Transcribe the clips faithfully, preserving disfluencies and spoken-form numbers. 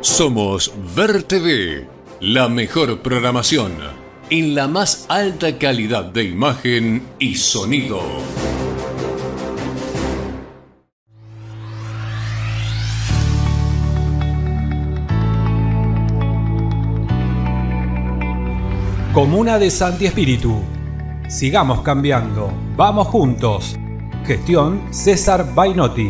Somos Ver T V, la mejor programación en la más alta calidad de imagen y sonido. Comuna de Santi Espíritu. Sigamos cambiando. Vamos juntos. Gestión César Bainotti.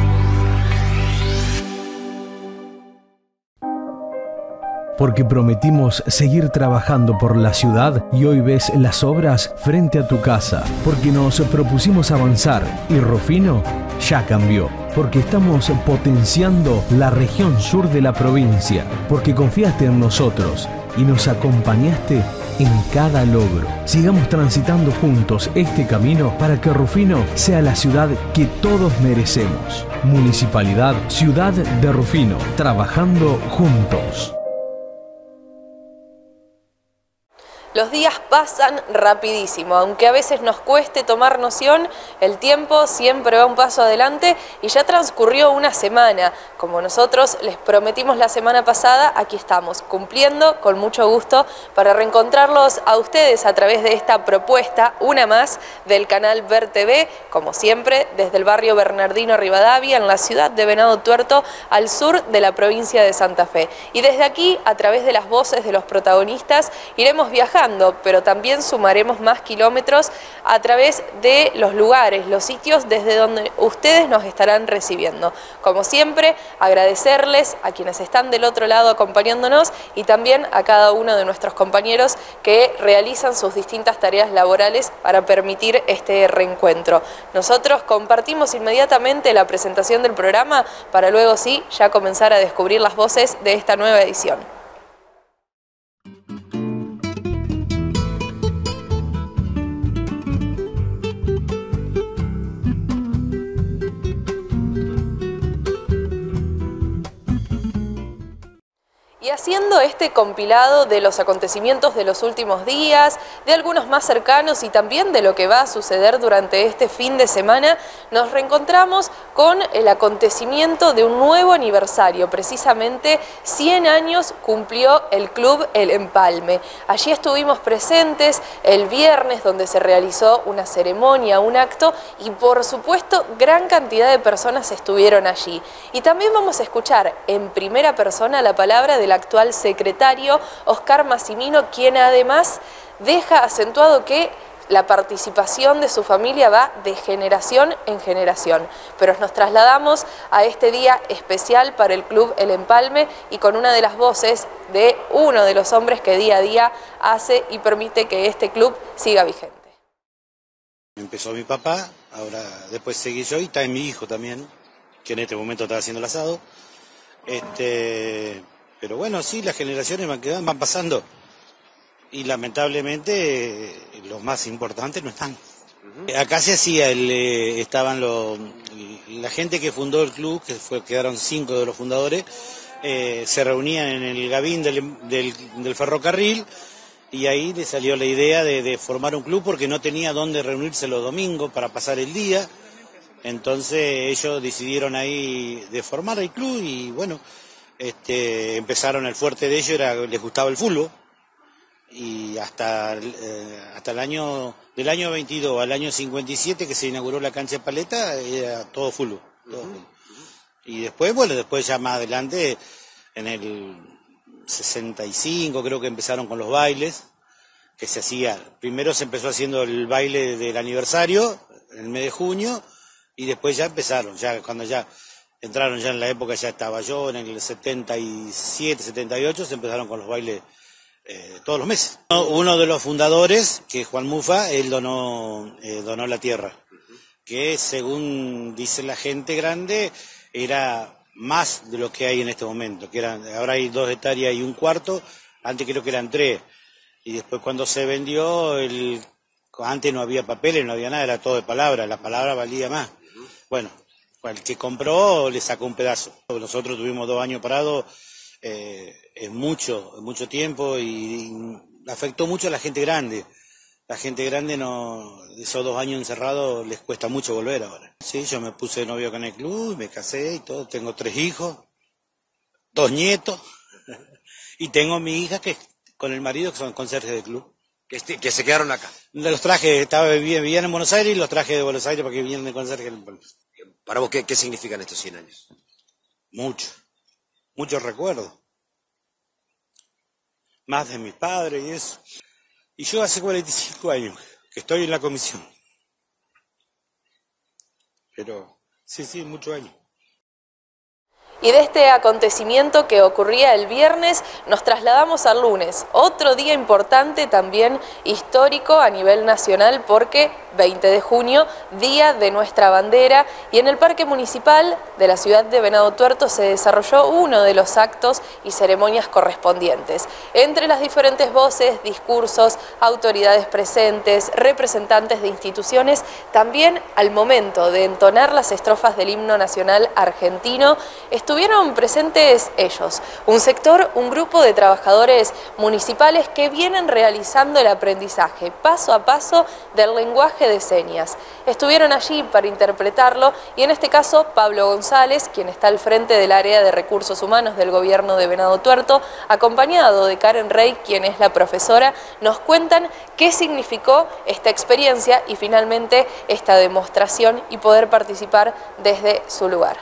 Porque prometimos seguir trabajando por la ciudad y hoy ves las obras frente a tu casa. Porque nos propusimos avanzar y Rufino ya cambió. Porque estamos potenciando la región sur de la provincia. Porque confiaste en nosotros y nos acompañaste en cada logro. Sigamos transitando juntos este camino para que Rufino sea la ciudad que todos merecemos. Municipalidad Ciudad de Rufino, trabajando juntos. Los días pasan rapidísimo, aunque a veces nos cueste tomar noción, el tiempo siempre va un paso adelante y ya transcurrió una semana. Como nosotros les prometimos la semana pasada, aquí estamos, cumpliendo con mucho gusto para reencontrarlos a ustedes a través de esta propuesta, una más, del canal Ver T V, como siempre, desde el barrio Bernardino Rivadavia, en la ciudad de Venado Tuerto, al sur de la provincia de Santa Fe. Y desde aquí, a través de las voces de los protagonistas, iremos viajando, pero también sumaremos más kilómetros a través de los lugares, los sitios desde donde ustedes nos estarán recibiendo. Como siempre, agradecerles a quienes están del otro lado acompañándonos y también a cada uno de nuestros compañeros que realizan sus distintas tareas laborales para permitir este reencuentro. Nosotros compartimos inmediatamente la presentación del programa para luego sí ya comenzar a descubrir las voces de esta nueva edición. Y haciendo este compilado de los acontecimientos de los últimos días, de algunos más cercanos y también de lo que va a suceder durante este fin de semana, nos reencontramos con el acontecimiento de un nuevo aniversario. Precisamente cien años cumplió el Club El Empalme. Allí estuvimos presentes el viernes, donde se realizó una ceremonia, un acto, y por supuesto gran cantidad de personas estuvieron allí. Y también vamos a escuchar en primera persona la palabra de la actual secretario Oscar Massimino, quien además deja acentuado que la participación de su familia va de generación en generación. Pero nos trasladamos a este día especial para el Club El Empalme y con una de las voces de uno de los hombres que día a día hace y permite que este club siga vigente. Empezó mi papá, ahora después seguí yo y está mi hijo también, que en este momento está haciendo el asado. Este... Pero bueno, sí, las generaciones van, van pasando y lamentablemente eh, los más importantes no están. Uh-huh. Acá se hacía, el, eh, estaban los, la gente que fundó el club, que fue, quedaron cinco de los fundadores, eh, se reunían en el gabín del, del, del ferrocarril y ahí le salió la idea de, de formar un club porque no tenía dónde reunirse los domingos para pasar el día. Entonces ellos decidieron ahí de formar el club y bueno... Este, empezaron, el fuerte de ellos era, les gustaba el fútbol y hasta, eh, hasta el año, del año veintidós al año cincuenta y siete que se inauguró la cancha de Paleta, era todo fútbol. Todo fútbol. Y después, bueno, después ya más adelante, en el sesenta y cinco creo que empezaron con los bailes, que se hacía, primero se empezó haciendo el baile del aniversario, en el mes de junio, y después ya empezaron, ya cuando ya... Entraron ya en la época, ya estaba yo, en el setenta y siete, setenta y ocho, se empezaron con los bailes eh, todos los meses. Uno de los fundadores, que es Juan Mufa, él donó, eh, donó la tierra, que según dice la gente grande, era más de lo que hay en este momento, que eran, ahora hay dos hectáreas y un cuarto, antes creo que eran tres, y después cuando se vendió, el, antes no había papeles, no había nada, era todo de palabra, la palabra valía más. Bueno. El que compró le sacó un pedazo. Nosotros tuvimos dos años parados, eh, es mucho, mucho tiempo y, y afectó mucho a la gente grande. La gente grande, no, esos dos años encerrados les cuesta mucho volver ahora. Sí, yo me puse de novio con el club, me casé y todo, tengo tres hijos. dos nietos, y tengo mi hija que con el marido que son conserjes del club. Que, este, que se quedaron acá. Los traje, estaba, vivían en Buenos Aires y los traje de Buenos Aires porque vinieron de conserje. Para vos, ¿qué, qué significan estos cien años? Mucho, muchos recuerdos. Más de mis padres y eso. Y yo hace cuarenta y cinco años que estoy en la comisión. Pero, sí, sí, muchos años. Y de este acontecimiento que ocurría el viernes nos trasladamos al lunes, otro día importante también histórico a nivel nacional porque veinte de junio, día de nuestra bandera, y en el Parque Municipal de la ciudad de Venado Tuerto se desarrolló uno de los actos y ceremonias correspondientes. Entre las diferentes voces, discursos, autoridades presentes, representantes de instituciones, también al momento de entonar las estrofas del himno nacional argentino, estuvieron presentes ellos, un sector, un grupo de trabajadores municipales que vienen realizando el aprendizaje paso a paso del lenguaje de señas. Estuvieron allí para interpretarlo y en este caso Pablo González, quien está al frente del área de recursos humanos del gobierno de Venado Tuerto, acompañado de Karen Rey, quien es la profesora, nos cuentan qué significó esta experiencia y finalmente esta demostración y poder participar desde su lugar.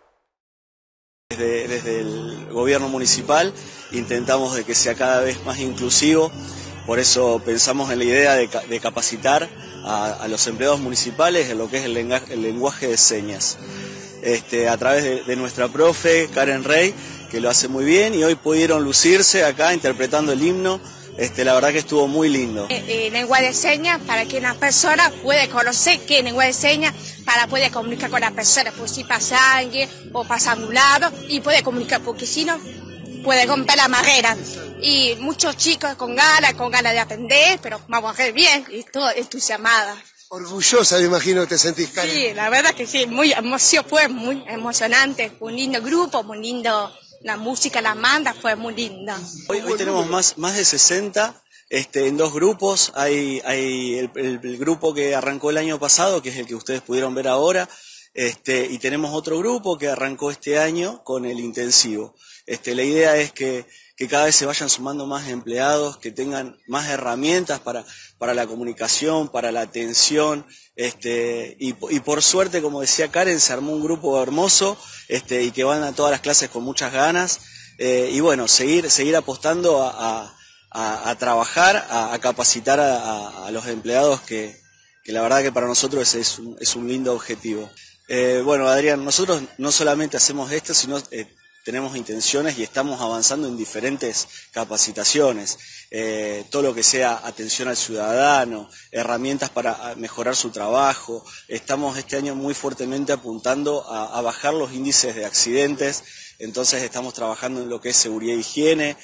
Desde, desde el gobierno municipal intentamos de que sea cada vez más inclusivo, por eso pensamos en la idea de, de capacitar a, a los empleados municipales en lo que es el lenguaje, el lenguaje de señas. Este, a través de, de nuestra profe Karen Rey, que lo hace muy bien, y hoy pudieron lucirse acá interpretando el himno. Este, la verdad que estuvo muy lindo. Eh, eh, lenguaje de señas para que una persona pueda conocer qué es lenguaje de señas para poder comunicar con la persona, pues si pasa alguien o pasa a un lado y puede comunicar, porque si no puede romper la barrera. Y muchos chicos con ganas, con ganas de aprender, pero vamos a ver bien y todo entusiasmada. Orgullosa, me imagino, te sentís, Karen. Sí, la verdad que sí, muy emoción, fue muy emocionante, fue un lindo grupo, muy lindo. La música, la manda, fue muy linda. Hoy, hoy tenemos más, más de sesenta este, en dos grupos. Hay, hay el, el, el grupo que arrancó el año pasado, que es el que ustedes pudieron ver ahora, este, y tenemos otro grupo que arrancó este año con el intensivo. Este, la idea es que, que cada vez se vayan sumando más empleados, que tengan más herramientas para, para la comunicación, para la atención. Este, y, y por suerte, como decía Karen, se armó un grupo hermoso este, y que van a todas las clases con muchas ganas. Eh, y bueno, seguir, seguir apostando a, a, a trabajar, a, a capacitar a, a, a los empleados, que, que la verdad que para nosotros es, es, un, es un lindo objetivo. Eh, bueno, Adrián, nosotros no solamente hacemos esto, sino eh, tenemos intenciones y estamos avanzando en diferentes capacitaciones, eh, todo lo que sea atención al ciudadano, herramientas para mejorar su trabajo. Estamos este año muy fuertemente apuntando a, a bajar los índices de accidentes, entonces estamos trabajando en lo que es seguridad e higiene,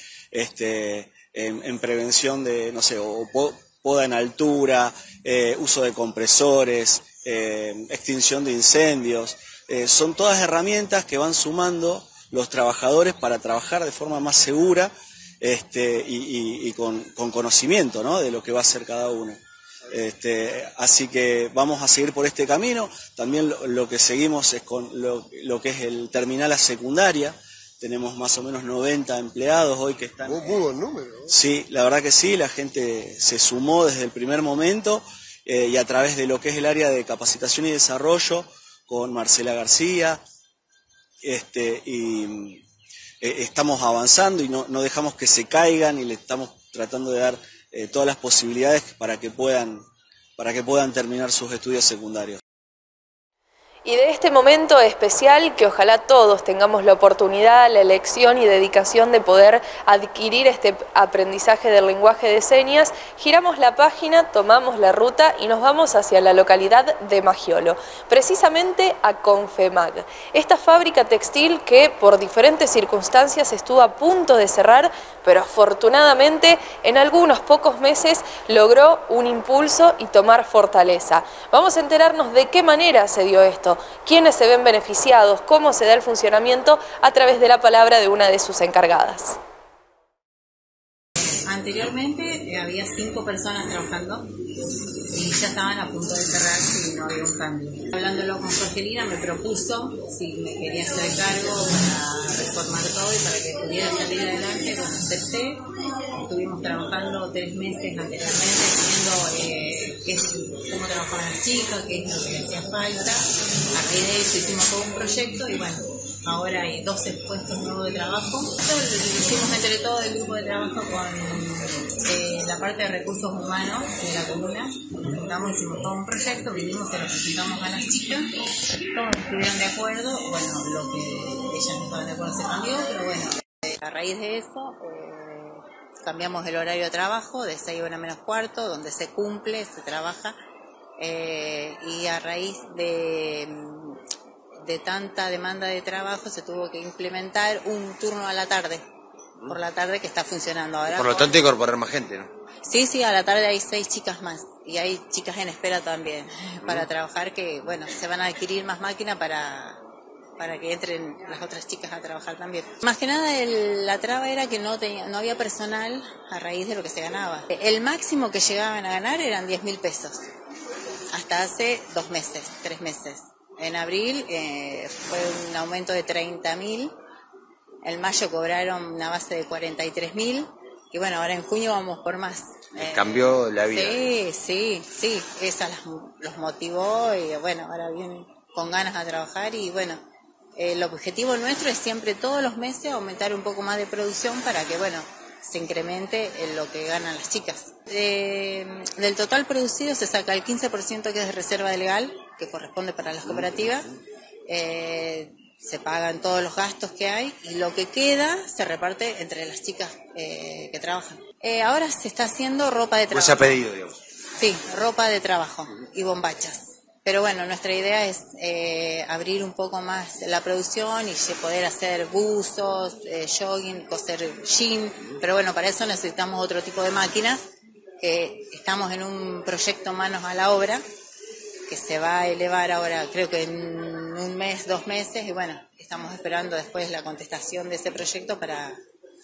este, en, en prevención de, no sé, o, o poda en altura, eh, uso de compresores, eh, extinción de incendios. Eh, son todas herramientas que van sumando los trabajadores para trabajar de forma más segura este, y, y, y con, con conocimiento, ¿no?, de lo que va a hacer cada uno. Este, así que vamos a seguir por este camino. También lo, lo que seguimos es con lo, lo que es el terminal a secundaria. Tenemos más o menos noventa empleados hoy que están... Muy buen número, ¿eh? Sí, la verdad que sí, la gente se sumó desde el primer momento eh, y a través de lo que es el área de capacitación y desarrollo con Marcela García, Este, y eh, estamos avanzando y no, no dejamos que se caigan y le estamos tratando de dar eh, todas las posibilidades para que puedan, para que puedan terminar sus estudios secundarios. Y de este momento especial, que ojalá todos tengamos la oportunidad, la elección y dedicación de poder adquirir este aprendizaje del lenguaje de señas, giramos la página, tomamos la ruta y nos vamos hacia la localidad de Magiolo, precisamente a Confemag, esta fábrica textil que por diferentes circunstancias estuvo a punto de cerrar, pero afortunadamente en algunos pocos meses logró un impulso y tomar fortaleza. Vamos a enterarnos de qué manera se dio esto, quiénes se ven beneficiados, cómo se da el funcionamiento a través de la palabra de una de sus encargadas. Anteriormente eh, había cinco personas trabajando y ya estaban a punto de cerrarse y no había un cambio. Hablándolo con Jorgelina me propuso si me quería hacer cargo para reformar todo y para que pudiera salir adelante, bueno, acepté. Estuvimos trabajando tres meses anteriormente viendo eh, qué es, cómo trabajaban las chicas, qué es lo que les hacía falta. A raíz de eso hicimos todo un proyecto y bueno, ahora hay doce puestos nuevos de trabajo. Esto lo hicimos entre todo el grupo de trabajo con eh, la parte de recursos humanos de la comuna. Nos juntamos, hicimos todo un proyecto, vinimos, se lo presentamos a las chicas, todos estuvieron de acuerdo. Bueno, lo que ellas no estaban de acuerdo se cambió, pero bueno, eh, a raíz de eso eh, cambiamos el horario de trabajo de seis horas menos cuarto, donde se cumple, se trabaja, eh, y a raíz de... de tanta demanda de trabajo se tuvo que implementar un turno a la tarde, por la tarde, que está funcionando ahora. Por lo tanto, incorporar más gente, ¿no? Sí, sí, a la tarde hay seis chicas más y hay chicas en espera también para trabajar, que bueno, se van a adquirir más máquinas para, para que entren las otras chicas a trabajar también. Más que nada el, la traba era que no, tenía, no había personal a raíz de lo que se ganaba. El máximo que llegaban a ganar eran diez mil pesos, hasta hace dos meses, tres meses. En abril eh, fue un aumento de treinta mil, en mayo cobraron una base de cuarenta y tres mil, y bueno, ahora en junio vamos por más. Eh, cambió la vida. Sí, sí, sí, eso los motivó y bueno, ahora vienen con ganas a trabajar y bueno, eh, el objetivo nuestro es siempre todos los meses aumentar un poco más de producción para que bueno, se incremente en lo que ganan las chicas. Eh, del total producido se saca el quince por ciento que es de reserva legal, que corresponde para las cooperativas, eh, se pagan todos los gastos que hay y lo que queda se reparte entre las chicas eh, que trabajan. Eh, ahora se está haciendo ropa de trabajo. Pues se ha pedido, digamos. Sí, ropa de trabajo y bombachas. Pero bueno, nuestra idea es eh, abrir un poco más la producción y poder hacer buzos, eh, jogging, coser jean. Pero bueno, para eso necesitamos otro tipo de máquinas, que estamos en un proyecto Manos a la Obra, que se va a elevar ahora, creo que en un mes, dos meses, y bueno, estamos esperando después la contestación de ese proyecto para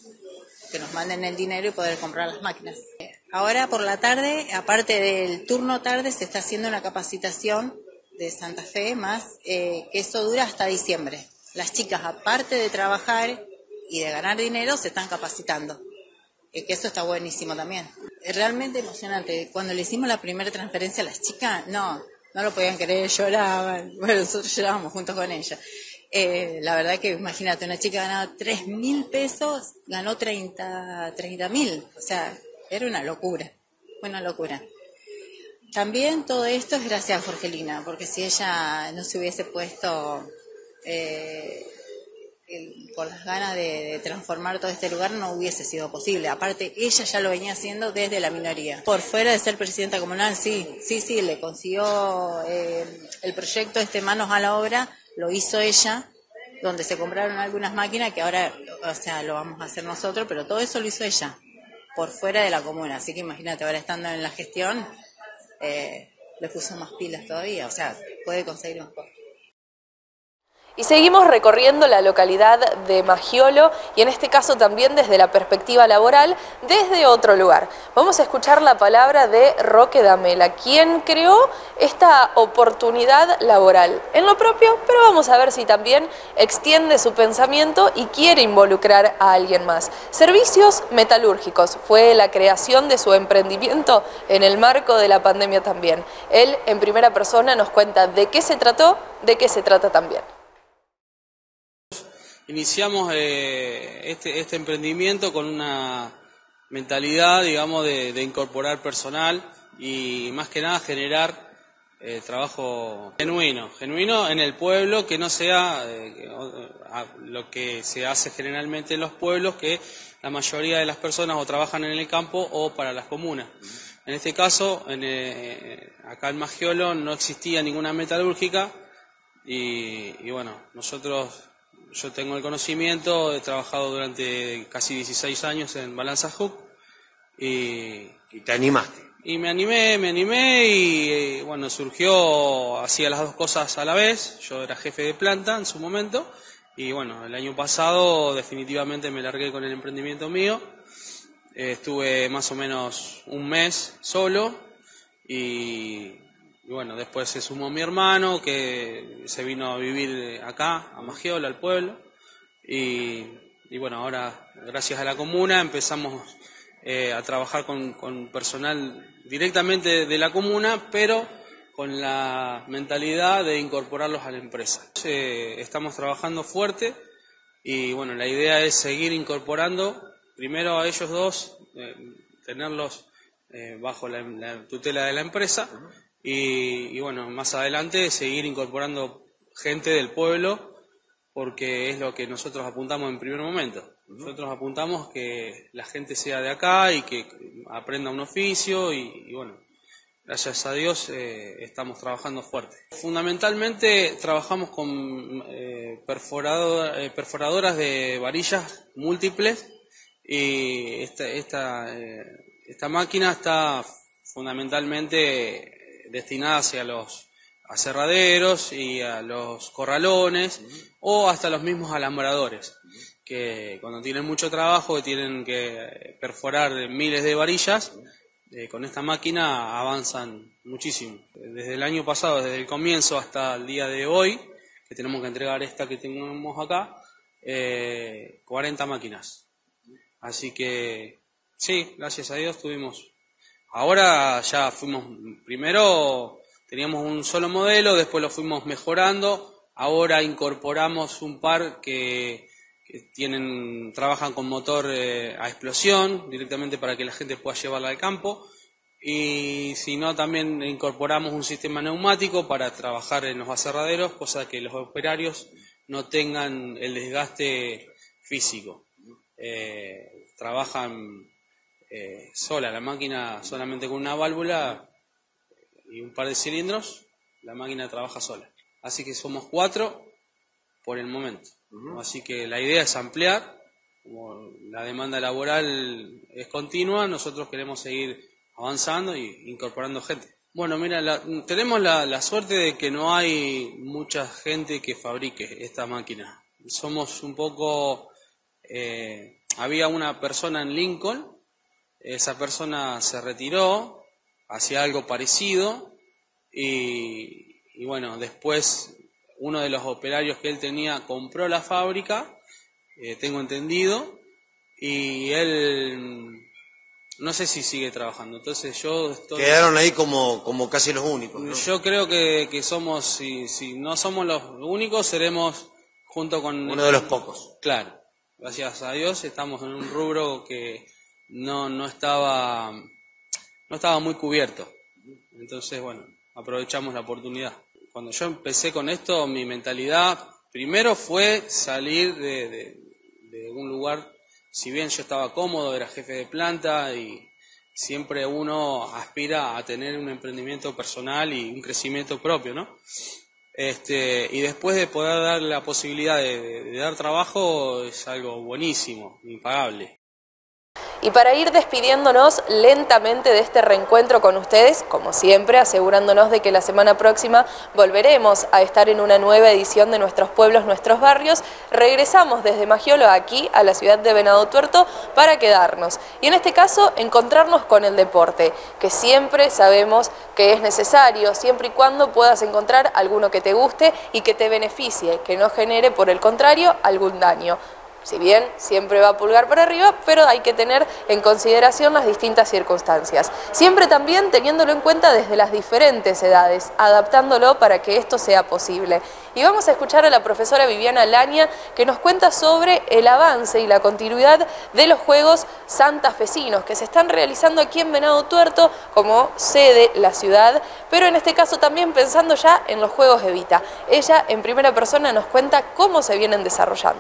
que nos manden el dinero y poder comprar las máquinas. Ahora por la tarde, aparte del turno tarde, se está haciendo una capacitación de Santa Fe más, eh, que eso dura hasta diciembre. Las chicas, aparte de trabajar y de ganar dinero, se están capacitando, eh, que eso está buenísimo también. Es realmente emocionante. Cuando le hicimos la primera transferencia a las chicas, no... no lo podían creer, lloraban. Bueno, nosotros llorábamos juntos con ella. Eh, la verdad que imagínate, una chica ganaba tres mil pesos, ganó treinta mil. O sea, era una locura, una locura. También todo esto es gracias a Jorgelina, porque si ella no se hubiese puesto eh, el, con las ganas de, de transformar todo este lugar, no hubiese sido posible. Aparte, ella ya lo venía haciendo desde la minoría. Por fuera de ser presidenta comunal, sí, sí, sí, le consiguió eh, el proyecto este Manos a la Obra, lo hizo ella, donde se compraron algunas máquinas que ahora, o sea, lo vamos a hacer nosotros, pero todo eso lo hizo ella, por fuera de la comuna. Así que imagínate, ahora estando en la gestión, eh, le puso más pilas todavía, o sea, puede conseguir más cosas. Y seguimos recorriendo la localidad de Magiolo y en este caso también desde la perspectiva laboral, desde otro lugar. Vamos a escuchar la palabra de Roque Damela, quien creó esta oportunidad laboral en lo propio, pero vamos a ver si también extiende su pensamiento y quiere involucrar a alguien más. Servicios metalúrgicos fue la creación de su emprendimiento en el marco de la pandemia también. Él en primera persona nos cuenta de qué se trató, de qué se trata también. Iniciamos eh, este, este emprendimiento con una mentalidad, digamos, de, de incorporar personal y más que nada generar eh, trabajo genuino, genuino en el pueblo, que no sea eh, lo que se hace generalmente en los pueblos, que la mayoría de las personas o trabajan en el campo o para las comunas. En este caso, en, eh, acá en Magiolo no existía ninguna metalúrgica y, y bueno, nosotros... Yo tengo el conocimiento, he trabajado durante casi dieciséis años en Balanza Hook y... ¿Y te animaste? Y me animé, me animé y bueno, surgió, hacía las dos cosas a la vez. Yo era jefe de planta en su momento y bueno, el año pasado definitivamente me largué con el emprendimiento mío. Eh, estuve más o menos un mes solo y, y bueno, después se sumó mi hermano, que se vino a vivir acá, a Magiola, al pueblo, y, y bueno, ahora gracias a la comuna empezamos eh, a trabajar con, con personal directamente de la comuna, pero con la mentalidad de incorporarlos a la empresa. Eh, estamos trabajando fuerte y bueno, la idea es seguir incorporando primero a ellos dos, eh, tenerlos eh, bajo la, la tutela de la empresa y, y bueno, más adelante seguir incorporando gente del pueblo, porque es lo que nosotros apuntamos en primer momento. Nosotros apuntamos que la gente sea de acá y que aprenda un oficio y, y bueno, gracias a Dios eh, estamos trabajando fuerte. Fundamentalmente trabajamos con eh, perforador, eh, perforadoras de varillas múltiples y esta, esta, eh, esta máquina está fundamentalmente destinada hacia los aserraderos y a los corralones o hasta los mismos alambradores, que cuando tienen mucho trabajo, que tienen que perforar miles de varillas, Eh, con esta máquina avanzan muchísimo. Desde el año pasado, desde el comienzo hasta el día de hoy, que tenemos que entregar esta que tenemos acá, eh, cuarenta máquinas. Así que sí, gracias a Dios tuvimos. Ahora ya fuimos, primero teníamos un solo modelo, después lo fuimos mejorando, ahora incorporamos un par que que tienen, trabajan con motor eh, a explosión, directamente para que la gente pueda llevarla al campo, y si no también incorporamos un sistema neumático para trabajar en los aserraderos, cosa que los operarios no tengan el desgaste físico. Eh, trabajan eh, sola, la máquina solamente con una válvula y un par de cilindros, la máquina trabaja sola. Así que somos cuatro por el momento. Así que la idea es ampliar, como la demanda laboral es continua, nosotros queremos seguir avanzando e incorporando gente. Bueno, mira, la, tenemos la, la suerte de que no hay mucha gente que fabrique esta máquina. Somos un poco... Eh, había una persona en Lincoln, esa persona se retiró, hacía algo parecido y, y bueno, después... Uno de los operarios que él tenía compró la fábrica, eh, tengo entendido, y él no sé si sigue trabajando. Entonces yo estoy... Quedaron ahí como, como casi los únicos, ¿no? Yo creo que, que somos, si, si no somos los únicos, seremos junto con... Uno de los pocos. Claro, gracias a Dios estamos en un rubro que no, no estaba, no estaba muy cubierto. Entonces, bueno, aprovechamos la oportunidad. Cuando yo empecé con esto, mi mentalidad primero fue salir de, de, de un lugar, si bien yo estaba cómodo, era jefe de planta y siempre uno aspira a tener un emprendimiento personal y un crecimiento propio, ¿no? Este, y después de poder dar la posibilidad de, de, de dar trabajo es algo buenísimo, impagable. Y para ir despidiéndonos lentamente de este reencuentro con ustedes, como siempre, asegurándonos de que la semana próxima volveremos a estar en una nueva edición de Nuestros Pueblos, Nuestros Barrios, regresamos desde Magiola aquí a la ciudad de Venado Tuerto para quedarnos. Y en este caso, encontrarnos con el deporte, que siempre sabemos que es necesario, siempre y cuando puedas encontrar alguno que te guste y que te beneficie, que no genere, por el contrario, algún daño. Si bien siempre va a pulgar para arriba, pero hay que tener en consideración las distintas circunstancias. Siempre también teniéndolo en cuenta desde las diferentes edades, adaptándolo para que esto sea posible. Y vamos a escuchar a la profesora Viviana Laña, que nos cuenta sobre el avance y la continuidad de los Juegos Santafesinos, que se están realizando aquí en Venado Tuerto como sede la ciudad, pero en este caso también pensando ya en los Juegos Evita. Ella en primera persona nos cuenta cómo se vienen desarrollando.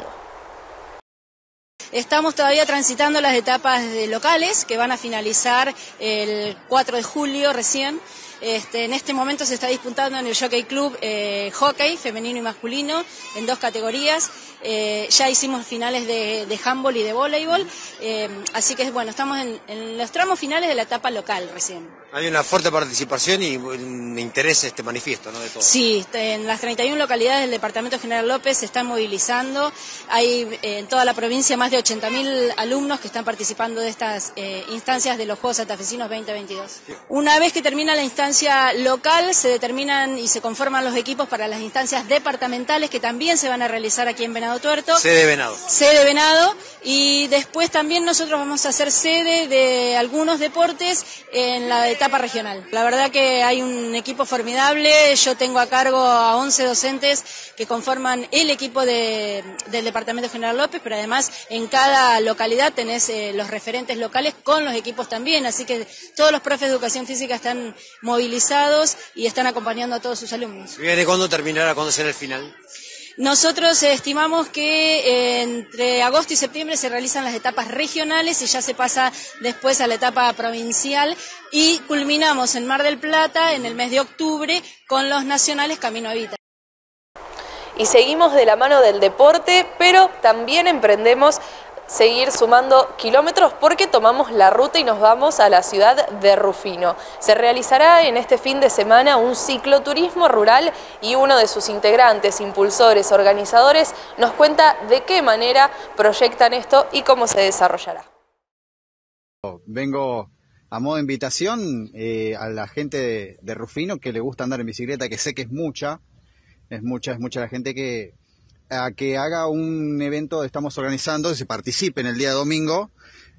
Estamos todavía transitando las etapas de locales que van a finalizar el cuatro de julio recién. Este, en este momento se está disputando en el Jockey Club eh, hockey femenino y masculino en dos categorías. Eh, ya hicimos finales de, de handball y de voleibol, eh, así que bueno, estamos en, en los tramos finales de la etapa local recién. Hay una fuerte participación y un interés este manifiesto, ¿no? De todos. Sí, en las treinta y una localidades del departamento General López se están movilizando. Hay eh, en toda la provincia más de ochenta mil alumnos que están participando de estas eh, instancias de los Juegos Santafesinos veinte veintidós. Una vez que termina la instancia local, se determinan y se conforman los equipos para las instancias departamentales que también se van a realizar aquí en Venado Tuerto. Sede de Venado. Sede de Venado. Y después también nosotros vamos a hacer sede de algunos deportes en la etapa regional. La verdad que hay un equipo formidable, yo tengo a cargo a once docentes que conforman el equipo de, del Departamento General López, pero además en cada localidad tenés eh, los referentes locales con los equipos también, así que todos los profes de educación física están movilizados y están acompañando a todos sus alumnos. ¿Y cuándo terminará, cuándo será el final? Nosotros estimamos que eh, entre agosto y septiembre se realizan las etapas regionales y ya se pasa después a la etapa provincial y culminamos en Mar del Plata en el mes de octubre con los nacionales Camino a Vita. Y seguimos de la mano del deporte, pero también emprendemos seguir sumando kilómetros porque tomamos la ruta y nos vamos a la ciudad de Rufino. Se realizará en este fin de semana un cicloturismo rural y uno de sus integrantes, impulsores, organizadores, nos cuenta de qué manera proyectan esto y cómo se desarrollará. Vengo a modo de invitación eh, a la gente de, de Rufino que le gusta andar en bicicleta, que sé que es mucha, es mucha, es mucha la gente que... a que haga un evento que estamos organizando, que se participe en el día domingo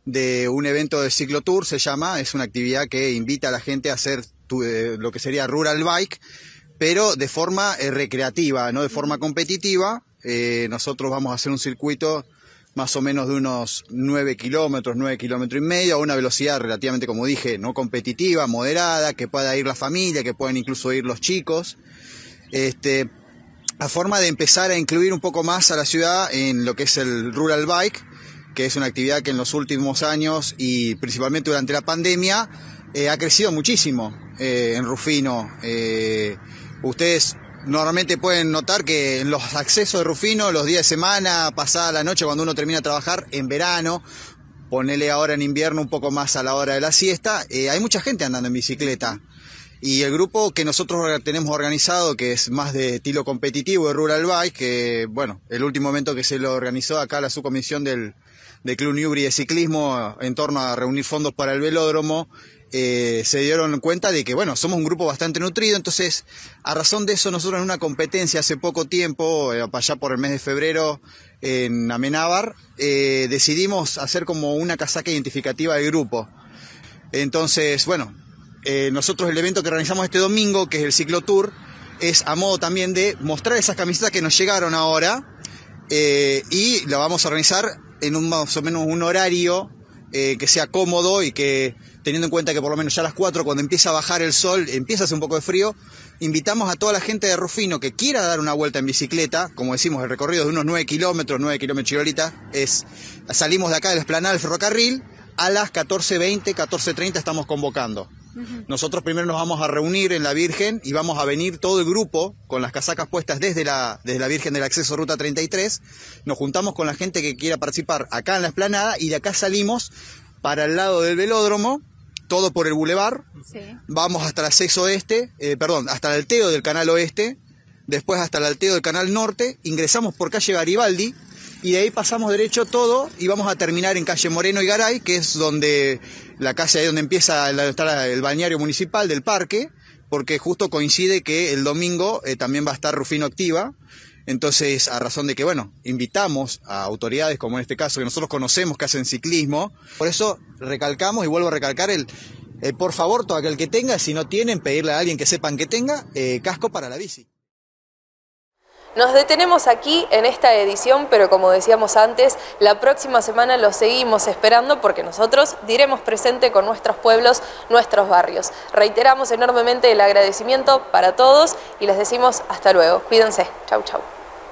de un evento de ciclotour, se llama, es una actividad que invita a la gente a hacer tu, eh, lo que sería rural bike, pero de forma eh, recreativa, no de forma competitiva. Eh, nosotros vamos a hacer un circuito más o menos de unos nueve kilómetros, nueve kilómetros y medio, a una velocidad relativamente, como dije, no competitiva, moderada, que pueda ir la familia, que puedan incluso ir los chicos. Este... a forma de empezar a incluir un poco más a la ciudad en lo que es el rural bike, que es una actividad que en los últimos años y principalmente durante la pandemia eh, ha crecido muchísimo eh, en Rufino. Eh, ustedes normalmente pueden notar que en los accesos de Rufino, los días de semana, pasada la noche, cuando uno termina de trabajar, en verano, ponele ahora en invierno un poco más a la hora de la siesta, eh, hay mucha gente andando en bicicleta. Y el grupo que nosotros tenemos organizado, que es más de estilo competitivo de Rural Bike, que bueno, el último evento que se lo organizó acá la subcomisión del, del Club Newbery de Ciclismo en torno a reunir fondos para el velódromo, eh, se dieron cuenta de que bueno, somos un grupo bastante nutrido, entonces a razón de eso nosotros en una competencia hace poco tiempo, eh, allá por el mes de febrero en Amenábar, eh, decidimos hacer como una casaca identificativa del grupo. Entonces, bueno, Eh, nosotros el evento que organizamos este domingo, que es el ciclotour, es a modo también de mostrar esas camisetas que nos llegaron ahora eh, y la vamos a organizar en un más o menos un horario eh, que sea cómodo y que, teniendo en cuenta que por lo menos ya a las cuatro, cuando empieza a bajar el sol, empieza a hacer un poco de frío, invitamos a toda la gente de Rufino que quiera dar una vuelta en bicicleta. Como decimos, el recorrido de unos nueve kilómetros, nueve kilómetros y horitas, es, salimos de acá de la explanada del ferrocarril, a las catorce veinte, catorce treinta estamos convocando. Nosotros primero nos vamos a reunir en la Virgen y vamos a venir todo el grupo con las casacas puestas desde la, desde la Virgen del Acceso Ruta treinta y tres. Nos juntamos con la gente que quiera participar acá en la explanada y de acá salimos para el lado del velódromo, todo por el bulevar. Sí. Vamos hasta el acceso este, eh, perdón, hasta el alteo del canal oeste, después hasta el alteo del canal norte, ingresamos por calle Garibaldi y de ahí pasamos derecho todo y vamos a terminar en calle Moreno y Garay, que es donde la calle ahí donde empieza el, el balneario municipal del parque, porque justo coincide que el domingo eh, también va a estar Rufino Activa. Entonces, a razón de que, bueno, invitamos a autoridades como en este caso que nosotros conocemos que hacen ciclismo, por eso recalcamos y vuelvo a recalcar el, el por favor, todo aquel que tenga, si no tienen, pedirle a alguien que sepan que tenga eh, casco para la bici. Nos detenemos aquí en esta edición, pero como decíamos antes, la próxima semana los seguimos esperando porque nosotros diremos presente con nuestros pueblos, nuestros barrios. Reiteramos enormemente el agradecimiento para todos y les decimos hasta luego. Cuídense. Chau, chau.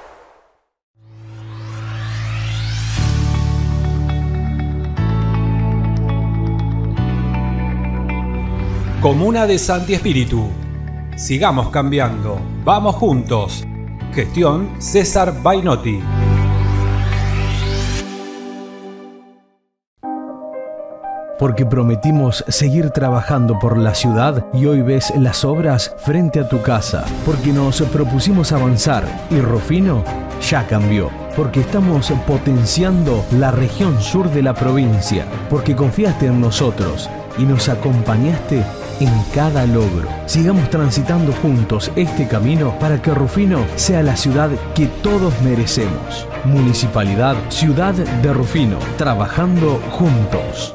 Comuna de Santi Espíritu. Sigamos cambiando. Vamos juntos. Gestión César Bainotti. porque prometimos seguir trabajando por la ciudad y hoy ves las obras frente a tu casa, porque nos propusimos avanzar y Rufino ya cambió, porque estamos potenciando la región sur de la provincia, porque confiaste en nosotros y nos acompañaste en cada logro. Sigamos transitando juntos este camino para que Rufino sea la ciudad que todos merecemos. Municipalidad Ciudad de Rufino, trabajando juntos.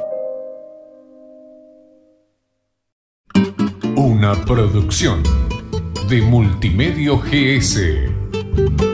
Una producción de Multimedio G S.